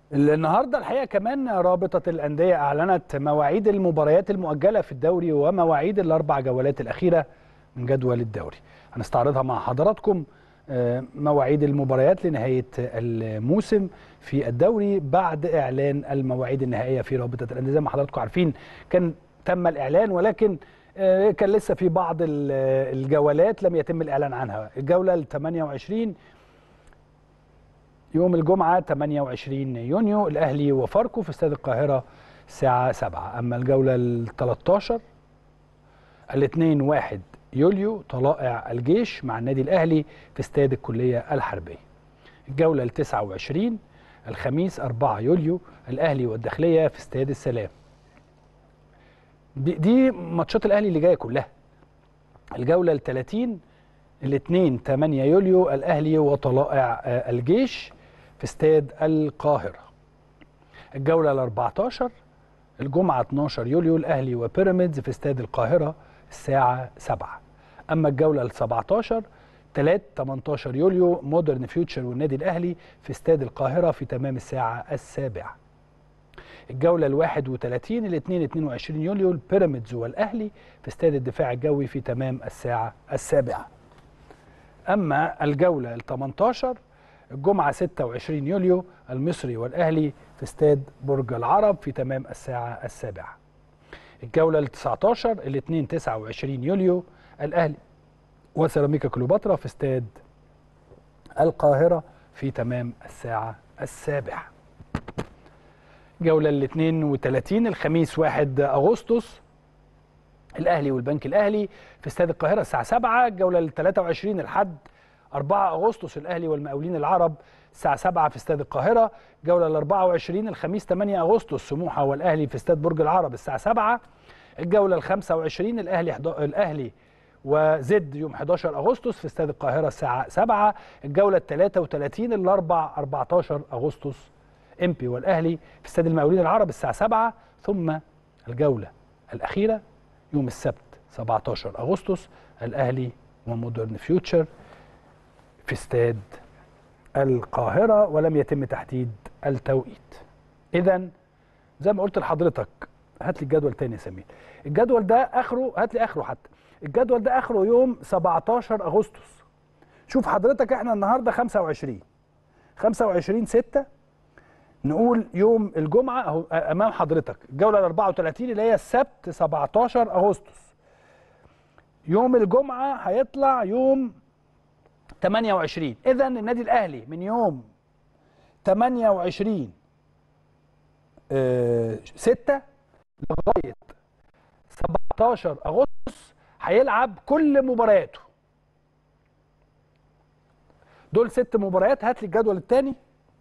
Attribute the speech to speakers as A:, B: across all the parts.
A: النهارده الحقيقه كمان رابطه الانديه اعلنت مواعيد المباريات المؤجله في الدوري ومواعيد الاربع جولات الاخيره من جدول الدوري. هنستعرضها مع حضراتكم. مواعيد المباريات لنهايه الموسم في الدوري بعد اعلان المواعيد النهائيه في رابطه الانديه. زي ما حضراتكم عارفين كان تم الاعلان، ولكن كان لسه في بعض الجولات لم يتم الاعلان عنها. الجوله ال 28 يوم الجمعة 28 يونيو الأهلي وفاركو في استاد القاهرة الساعة 7. أما الجولة ال 13 الاثنين 1 يوليو طلائع الجيش مع النادي الأهلي في استاد الكلية الحربية. الجولة ال 29 الخميس 4 يوليو الأهلي والداخلية في استاد السلام. دي ماتشات الأهلي اللي جاية كلها. الجولة ال 30 الاثنين 8 يوليو الأهلي وطلائع الجيش في استاد القاهرة. الجولة ال 14 الجمعة 12 يوليو الأهلي وبيراميدز في استاد القاهرة الساعة 7. أما الجولة ال 17 18 يوليو مودرن فيوتشر والنادي الأهلي في استاد القاهرة في تمام الساعة 7. الجولة ال 31 الاثنين 22 يوليو البيراميدز والأهلي في استاد الدفاع الجوي في تمام الساعة 7. أما الجولة ال 18 الجمعة 26 يوليو المصري والأهلي في استاد برج العرب في تمام الساعة 7. الجولة ال 19 الاثنين 29 يوليو الأهلي وسيراميكا كليوباترا في استاد القاهرة في تمام الساعة 7. الجولة ال 32 الخميس 1 أغسطس الأهلي والبنك الأهلي في استاد القاهرة الساعة 7. الجولة ال 23 الحد 4 أغسطس الأهلي والمقاولين العرب الساعة 7 في استاد القاهرة. الجولة ال 24 الخميس 8 أغسطس سموحة والأهلي في استاد برج العرب الساعة 7. الجولة ال 25 الأهلي وزد يوم 11 أغسطس في استاد القاهرة الساعة 7. الجولة ال 33 الأربع 14 أغسطس إمبي والأهلي في استاد المقاولين العرب الساعة 7. ثم الجولة الأخيرة يوم السبت 17 أغسطس الأهلي ومودرن فيوتشر في استاد القاهرة ولم يتم تحديد التوقيت. إذا زي ما قلت لحضرتك، هات لي الجدول تاني يا سمير. الجدول ده آخره، هات لي آخره حتى. الجدول ده آخره يوم 17 أغسطس. شوف حضرتك، احنا النهارده 25 6 نقول يوم الجمعة أهو أمام حضرتك. الجولة ال 34 اللي هي السبت 17 أغسطس. يوم الجمعة هيطلع يوم 28. إذا النادي الأهلي من يوم 28 6 لغاية 17 أغسطس هيلعب كل مبارياته. دول 6 مباريات. هات لي الجدول الثاني.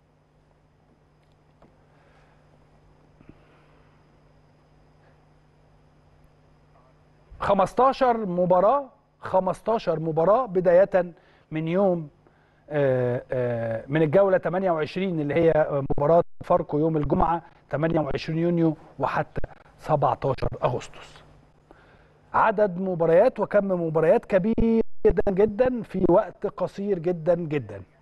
A: خمستاشر مباراة بداية من يوم من الجولة 28 اللي هي مباراة فاركو يوم الجمعة 28 يونيو وحتى 17 أغسطس. عدد مباريات وكم مباريات كبير جدا جدا في وقت قصير جدا جدا.